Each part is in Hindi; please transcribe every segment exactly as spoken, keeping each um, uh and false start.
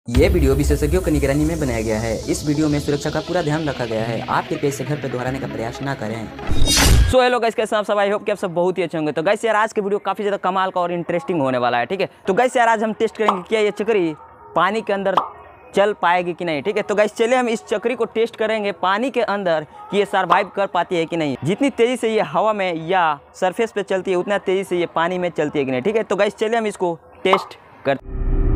ये वीडियो विशेषज्ञों की निगरानी में बनाया गया है। इस वीडियो में सुरक्षा का पूरा ध्यान रखा गया है। आप कृपया इसे घर पर दोहराने का प्रयास ना करें। सो हेलो गाइस, कैसे हैं आप सब? आई होप कि आप सब बहुत ही अच्छे होंगे। तो गाइस यार, आज के वीडियो काफ़ी ज़्यादा कमाल का और इंटरेस्टिंग होने वाला है, ठीक है। तो गाइस यार, आज हम टेस्ट करेंगे क्या ये चक्री पानी के अंदर चल पाएगी कि नहीं, ठीक है। तो गाइस चलिए हम इस चक्री को टेस्ट करेंगे पानी के अंदर कि ये सर्वाइव कर पाती है कि नहीं। जितनी तेज़ी से ये हवा में या सरफेस पे चलती है उतना तेज़ी से ये पानी में चलती है कि नहीं, ठीक है। तो गाइस चलिए हम इसको टेस्ट करते हैं।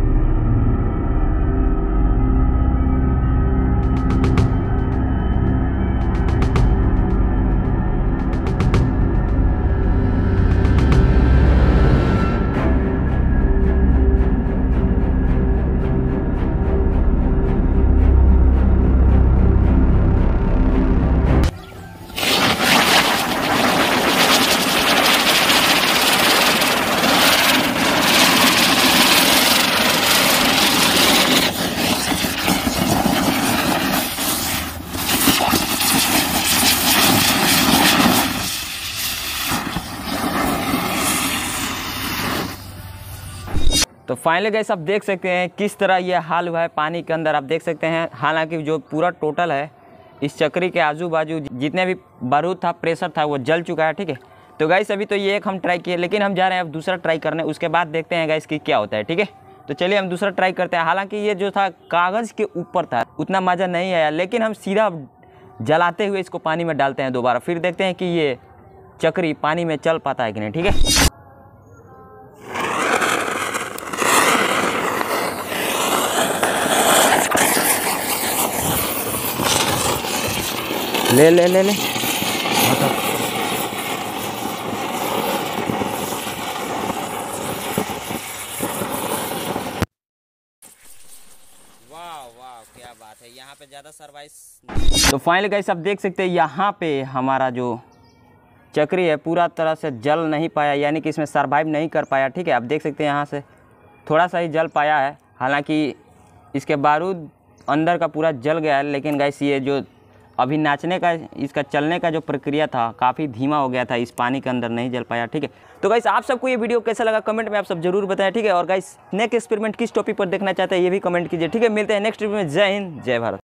तो फाइनली गाइस आप देख सकते हैं किस तरह ये हाल हुआ है पानी के अंदर। आप देख सकते हैं हालांकि जो पूरा टोटल है इस चक्री के आजू बाजू जितने भी बारूद था, प्रेशर था, वो जल चुका है, ठीक है। तो गाइस अभी तो ये एक हम ट्राई किए, लेकिन हम जा रहे हैं अब दूसरा ट्राई करने। उसके बाद देखते हैं गाइस कि क्या होता है, ठीक है। तो चलिए हम दूसरा ट्राई करते हैं। हालांकि ये जो था कागज़ के ऊपर था, उतना मज़ा नहीं आया, लेकिन हम सीधा जलाते हुए इसको पानी में डालते हैं दोबारा, फिर देखते हैं कि ये चक्री पानी में चल पाता है कि नहीं, ठीक है। ले ले ले ले वाह वाह, क्या बात है। यहाँ पे ज़्यादा सर्वाइव। तो फाइनली गाइस आप देख सकते हैं यहाँ पे हमारा जो चक्री है पूरा तरह से जल नहीं पाया, यानी कि इसमें सर्वाइव नहीं कर पाया, ठीक है। आप देख सकते हैं यहाँ से थोड़ा सा ही जल पाया है। हालांकि इसके बारूद अंदर का पूरा जल गया है, लेकिन गाइस ये जो अभी नाचने का, इसका चलने का जो प्रक्रिया था काफ़ी धीमा हो गया था, इस पानी के अंदर नहीं जल पाया, ठीक है। तो गाइस आप सबको ये वीडियो कैसा लगा कमेंट में आप सब जरूर बताएं, ठीक है। और गाइस नेक्स्ट एक्सपेरिमेंट किस टॉपिक पर देखना चाहते हैं ये भी कमेंट कीजिए, ठीक है। मिलते हैं नेक्स्ट वीडियो में। जय हिंद, जय भारत।